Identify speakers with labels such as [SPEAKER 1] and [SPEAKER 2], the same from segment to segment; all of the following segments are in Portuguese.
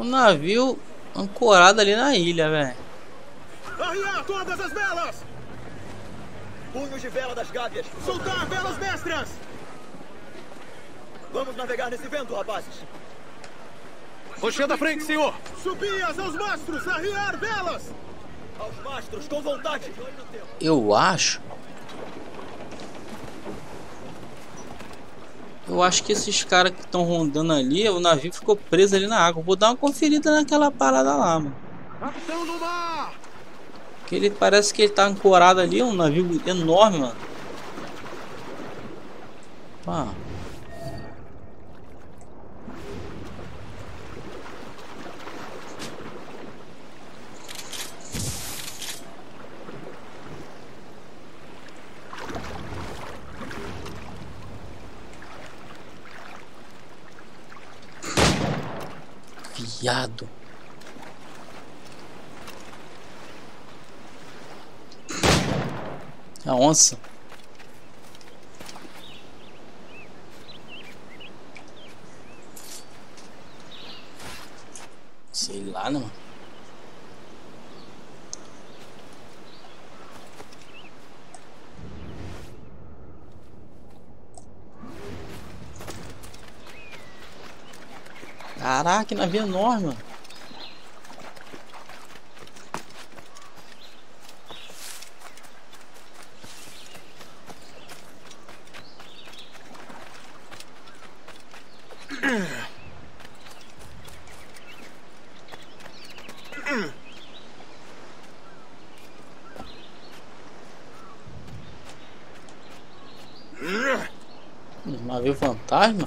[SPEAKER 1] um navio ancorado ali na ilha, velho.
[SPEAKER 2] Arriar todas as velas!
[SPEAKER 3] Punhos de vela das gábias.
[SPEAKER 2] Soltar velas mestras!
[SPEAKER 3] Vamos navegar nesse vento, rapazes.
[SPEAKER 2] Puxando à frente, senhor! Subias aos mastros! Arriar velas!
[SPEAKER 3] Aos mastros, com vontade!
[SPEAKER 1] Eu acho que esses caras que estão rondando ali, o navio ficou preso ali na água. Vou dar uma conferida naquela parada lá, mano.
[SPEAKER 2] Capitão do mar!
[SPEAKER 1] Que ele parece que ele tá ancorado ali, um navio enorme, mano. Ah. Viado. A onça. Sei lá, não. Caraca, que navio enorme, mano. Navio fantasma?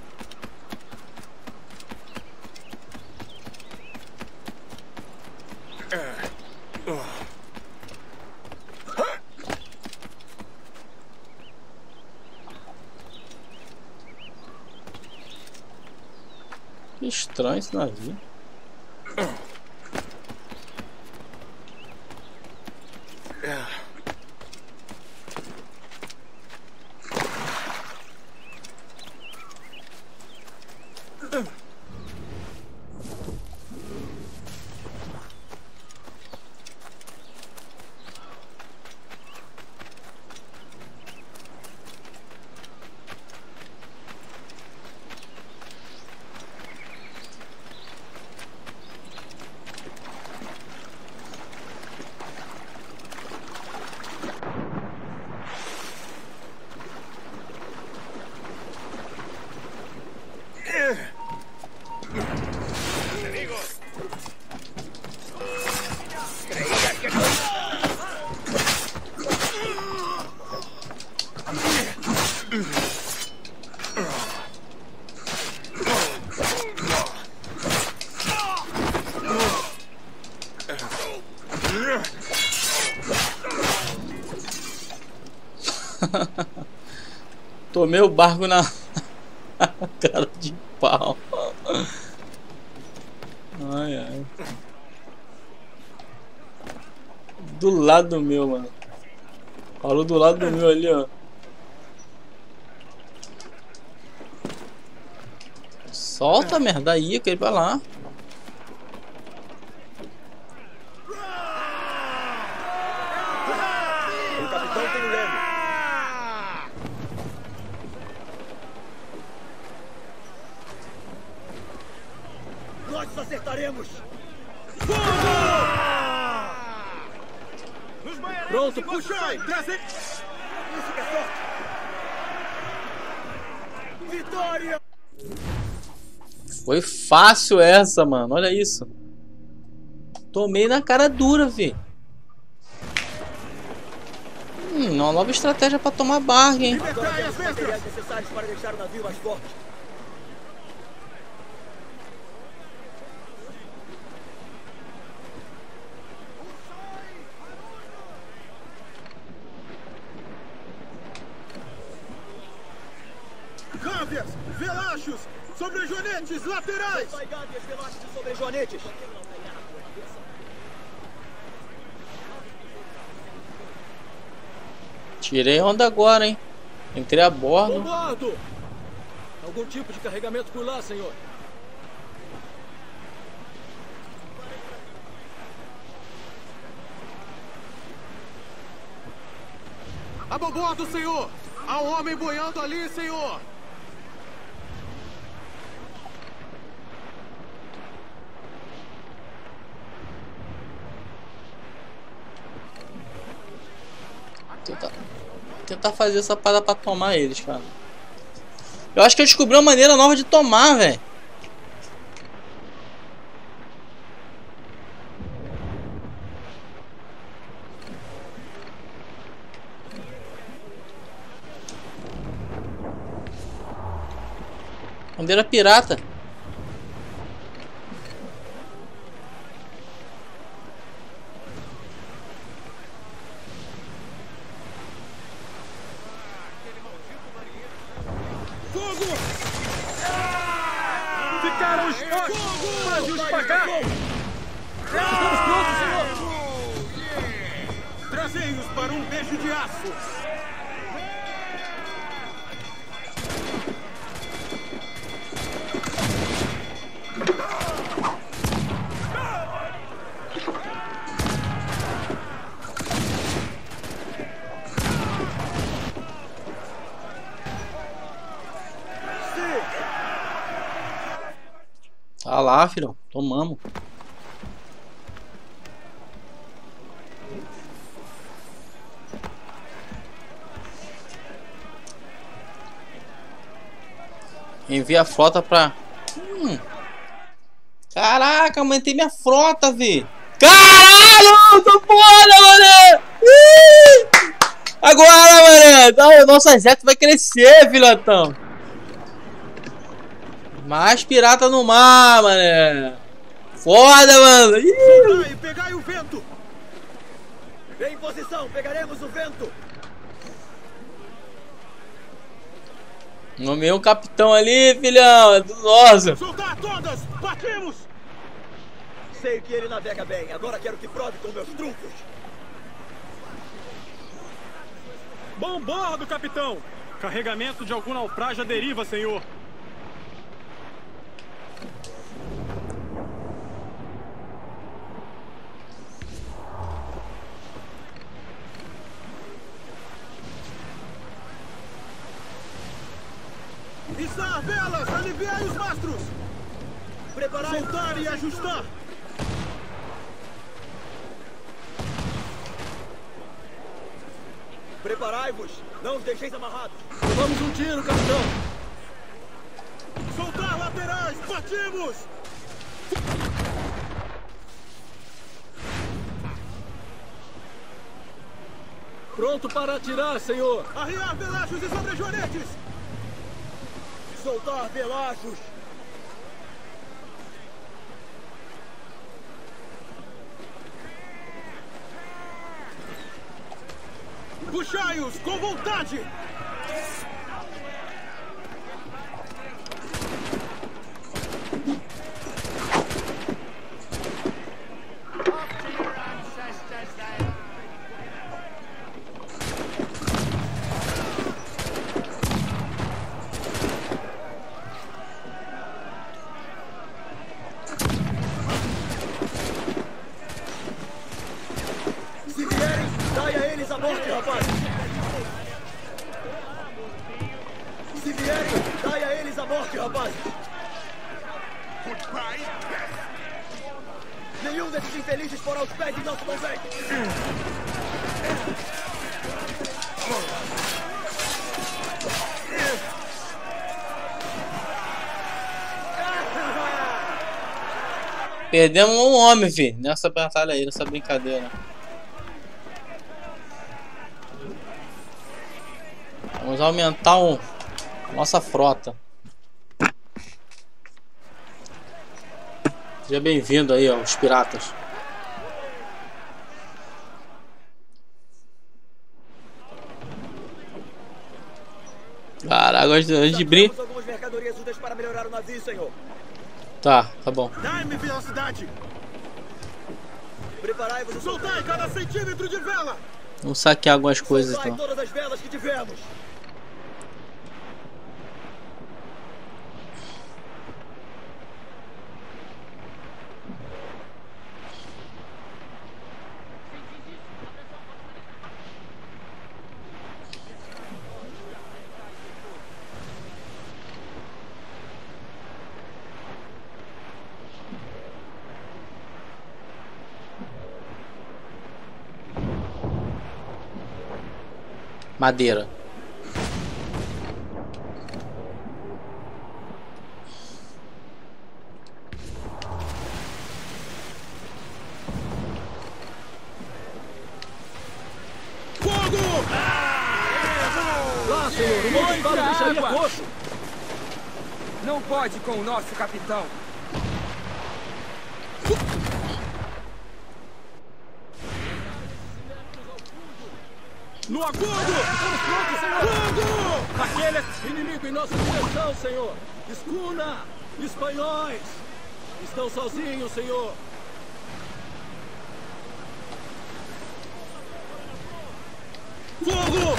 [SPEAKER 1] Que estranho esse navio. Tomei o barco na cara de pau. Ai, ai. Do lado do meu, mano. Falou do lado do meu ali, ó. Solta a merda aí, que ele vai lá.
[SPEAKER 3] O capitão tem o leme. Nós acertaremos.
[SPEAKER 2] Pronto, puxa aí! Desce!
[SPEAKER 3] Isso que é sorte. Vitória!
[SPEAKER 1] Foi fácil essa, mano. Olha isso. Tomei na cara dura, vi. Uma nova estratégia pra tomar barco, hein?
[SPEAKER 3] Agora temos os materiais necessários para deixar o navio mais forte.
[SPEAKER 2] Gábias, velachos, sobrejoanetes, laterais!
[SPEAKER 3] Vai, gábias, velachos e sobrejoanetes.
[SPEAKER 1] Tirei onda agora, hein? Entrei a bordo.
[SPEAKER 3] Bombardo! Algum tipo de carregamento por lá, senhor?
[SPEAKER 2] A bordo, senhor! Há um homem boiando ali, senhor!
[SPEAKER 1] Tentar fazer essa parada pra tomar eles, cara. Eu acho que eu descobri uma maneira nova de tomar, velho. Bandeira pirata.
[SPEAKER 2] Fogo! Ficaram os postos! Faz-os pagar! Estamos prontos, senhor! Trazei-os para um beijo de aço!
[SPEAKER 1] Tá lá, filhão. Tomamos. Envia a frota pra... Caraca, aumentei minha frota, vi. Caralho, tô foda, mané. Agora, mané. Nosso exército vai crescer, filhotão. Mais pirata no mar, mané. Foda, mano.
[SPEAKER 3] Soltai, pegai o vento. Em posição, pegaremos o vento.
[SPEAKER 1] Nomeei um capitão ali, filhão. É do nosso.
[SPEAKER 2] Soltar todas! Partimos!
[SPEAKER 3] Sei que ele navega bem. Agora quero que prove com meus trunfos.
[SPEAKER 2] Bom bordo, capitão! Carregamento de algum naufrágio à deriva, senhor.
[SPEAKER 3] Içar velas! Aliviai os mastros! Preparai...
[SPEAKER 2] Soltar e ajustar!
[SPEAKER 3] Preparai-vos! Não os deixeis amarrados!
[SPEAKER 2] Levamos um tiro, capitão!
[SPEAKER 3] Soltar laterais! Partimos!
[SPEAKER 2] Pronto para atirar, senhor!
[SPEAKER 3] Arriar velachos e sobrejoanetes! Soltar velachos!
[SPEAKER 2] Puxai-os com vontade!
[SPEAKER 3] Se vierem, dai a eles a morte, rapaz! Se vierem, dai a eles a morte, rapaz! Nenhum desses infelizes porá os pés em nosso convés!
[SPEAKER 1] Perdemos um homem, fi. Nessa batalha aí, nessa brincadeira. Vamos aumentar a nossa frota. Seja bem-vindo aí, ó, os piratas. Caraca, antes de brincar.
[SPEAKER 3] Temos algumas mercadorias úteis para melhorar o navio, senhor.
[SPEAKER 1] Tá bom.
[SPEAKER 2] Dai-me velocidade!
[SPEAKER 3] Preparai-vos e
[SPEAKER 2] Soltai cada centímetro de vela!
[SPEAKER 1] Vamos saquear algumas coisas
[SPEAKER 3] soltai
[SPEAKER 1] então.
[SPEAKER 3] todas as velas que tivermos.
[SPEAKER 1] Madeira.
[SPEAKER 3] Lá, senhor, o monte disparo deixaria coxo.
[SPEAKER 4] Não pode com o nosso capitão.
[SPEAKER 2] No agudo! Estamos prontos, senhor! Fogo!
[SPEAKER 3] Aquele inimigo em nossa direção, senhor. Escuna! Espanhóis! Estão sozinhos, senhor.
[SPEAKER 2] Fogo!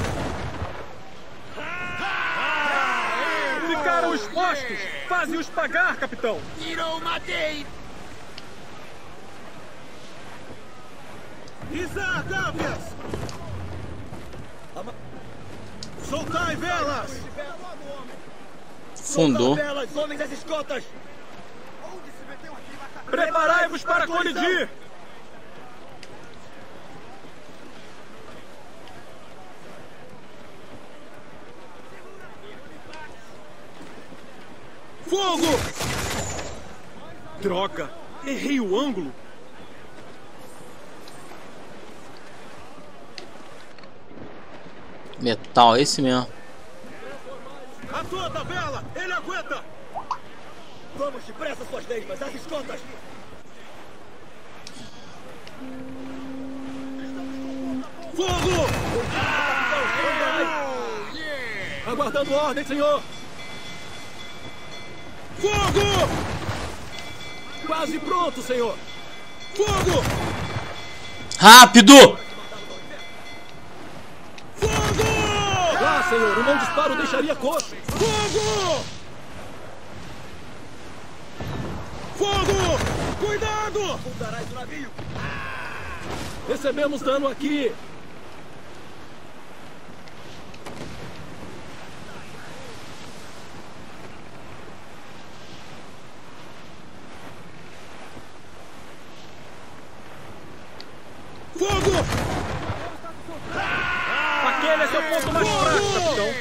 [SPEAKER 3] Ficaram expostos! Faze-os pagar, capitão!
[SPEAKER 2] Izar, Gavias! Soltai velas!
[SPEAKER 1] Fundou.
[SPEAKER 3] Velas, homens das escotas!
[SPEAKER 2] Preparai-vos para colidir! Fogo!
[SPEAKER 3] Droga! Errei o ângulo!
[SPEAKER 1] Metal, esse mesmo.
[SPEAKER 2] A toda vela! Ele aguenta!
[SPEAKER 3] Vamos depressa, suas lesmas, as escotas!
[SPEAKER 2] Fogo!
[SPEAKER 3] Aguardando ordem, senhor!
[SPEAKER 2] Fogo!
[SPEAKER 3] Quase pronto, senhor!
[SPEAKER 2] Fogo!
[SPEAKER 1] Rápido!
[SPEAKER 2] Fogo!
[SPEAKER 3] Lá, senhor, um bom disparo deixaria coxo!
[SPEAKER 2] Fogo! Fogo! Cuidado!
[SPEAKER 3] Fundarás o navio! Recebemos dano aqui!
[SPEAKER 2] Fogo!
[SPEAKER 3] Aquele é seu ponto mais fraco, capitão!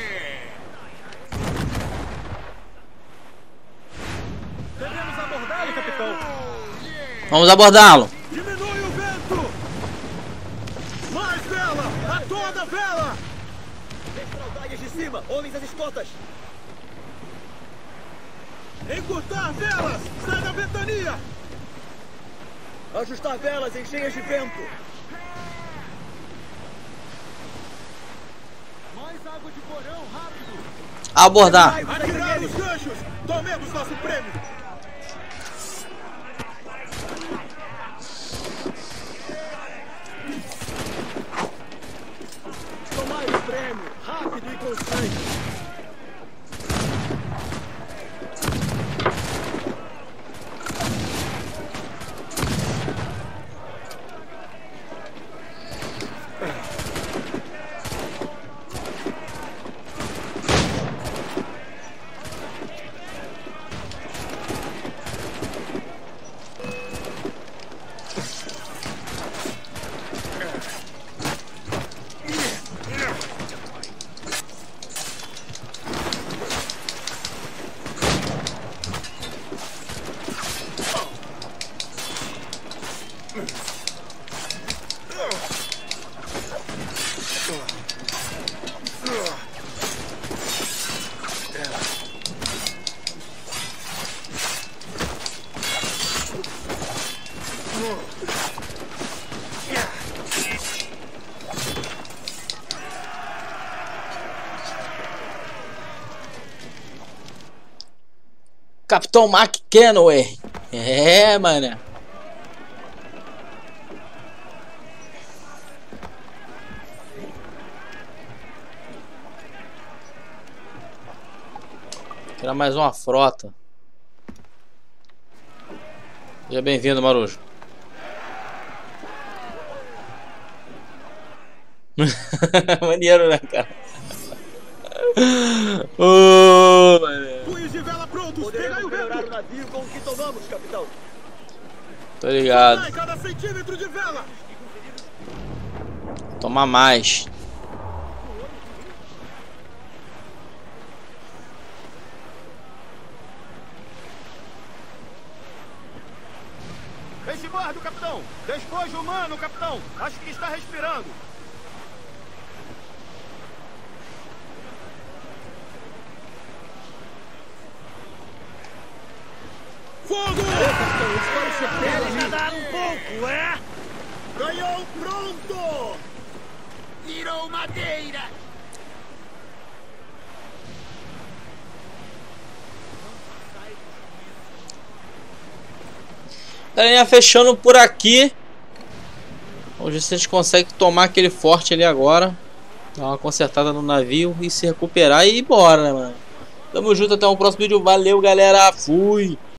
[SPEAKER 3] Devemos abordá-lo, capitão!
[SPEAKER 1] Vamos abordá-lo.
[SPEAKER 2] Diminui o vento! Mais vela! A toda vela!
[SPEAKER 3] Estraldaias de cima, homens às escotas!
[SPEAKER 2] Encurtar velas! Sai da ventania!
[SPEAKER 3] Ajustar velas em cheias de vento!
[SPEAKER 2] Mais água de porão, rápido!
[SPEAKER 1] Abordar.
[SPEAKER 2] Atirar os ganchos! Tomemos nosso prêmio!
[SPEAKER 3] Tomai o prêmio, rápido e constante!
[SPEAKER 1] Capitão McKenway. É, mano. Tirar mais uma frota. Seja bem-vindo, Marujo. Maneiro, né, cara? Oh, mano.
[SPEAKER 2] Punhos de vela prontos! Pegai
[SPEAKER 3] Poderemos
[SPEAKER 2] o
[SPEAKER 3] melhorar o
[SPEAKER 2] vento!
[SPEAKER 3] navio com o que tomamos, capitão!
[SPEAKER 1] Tô ligado.
[SPEAKER 2] Sai cada centímetro de vela!
[SPEAKER 1] Tomar mais.
[SPEAKER 2] Homens de bordo, capitão! Despojo humano, capitão! Acho que está respirando.
[SPEAKER 3] Fogo!
[SPEAKER 2] Querem nadar um pouco, é? Canhão pronto! Virou madeira!
[SPEAKER 1] Galerinha, fechando por aqui. Vamos ver se a gente consegue tomar aquele forte ali agora. Dar uma consertada no navio e se recuperar e ir embora, né, mano? Tamo junto, até o próximo vídeo. Valeu, galera. Fui!